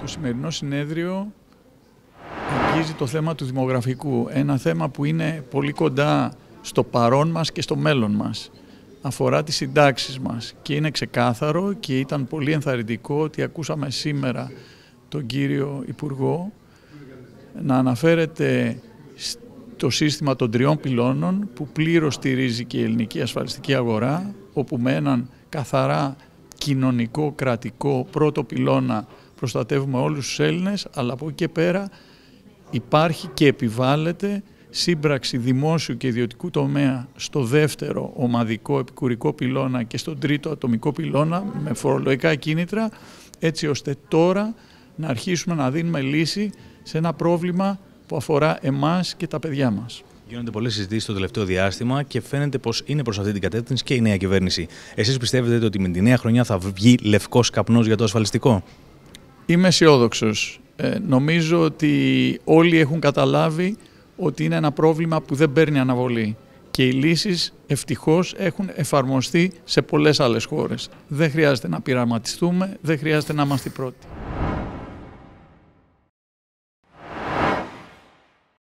Το σημερινό συνέδριο αγγίζει το θέμα του δημογραφικού, ένα θέμα που είναι πολύ κοντά στο παρόν μας και στο μέλλον μας. Αφορά τις συντάξεις μας και είναι ξεκάθαρο και ήταν πολύ ενθαρρυντικό ότι ακούσαμε σήμερα τον κύριο Υπουργό να αναφέρεται στο σύστημα των 3 πυλώνων που πλήρως στηρίζει και η ελληνική ασφαλιστική αγορά, όπου με έναν καθαρά κοινωνικό, κρατικό πρώτο πυλώνα προστατεύουμε όλους τους Έλληνες, αλλά από εκεί και πέρα υπάρχει και επιβάλλεται σύμπραξη δημόσιου και ιδιωτικού τομέα στο δεύτερο ομαδικό επικουρικό πυλώνα και στον τρίτο ατομικό πυλώνα με φορολογικά κίνητρα, έτσι ώστε τώρα να αρχίσουμε να δίνουμε λύση σε ένα πρόβλημα που αφορά εμάς και τα παιδιά μας. Γίνονται πολλές συζητήσεις το τελευταίο διάστημα και φαίνεται πως είναι προς αυτή την κατεύθυνση και η νέα κυβέρνηση. Εσείς πιστεύετε ότι με τη νέα χρονιά θα βγει λευκός καπνός για το ασφαλιστικό? Είμαι αισιόδοξος. Νομίζω ότι όλοι έχουν καταλάβει ότι είναι ένα πρόβλημα που δεν παίρνει αναβολή. Και οι λύσεις ευτυχώς έχουν εφαρμοστεί σε πολλές άλλες χώρες. Δεν χρειάζεται να πειραματιστούμε, δεν χρειάζεται να είμαστε οι πρώτοι.